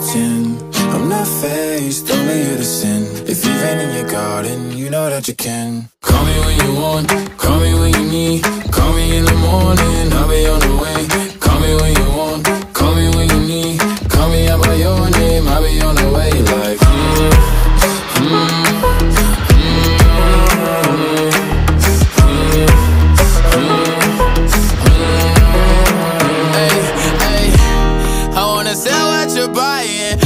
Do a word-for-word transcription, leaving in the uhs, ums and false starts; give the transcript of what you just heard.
pretend I'm not faced, only here to sin. If you've been in your garden, you know that you can. Call me when you want, call me when you need. Call me in the morning, I'll be on the way. Call me when you want, call me when you need. Call me out by your name, I'll be on the way. Like, mm, mm, Hey, hey, I wanna sell what you're buying.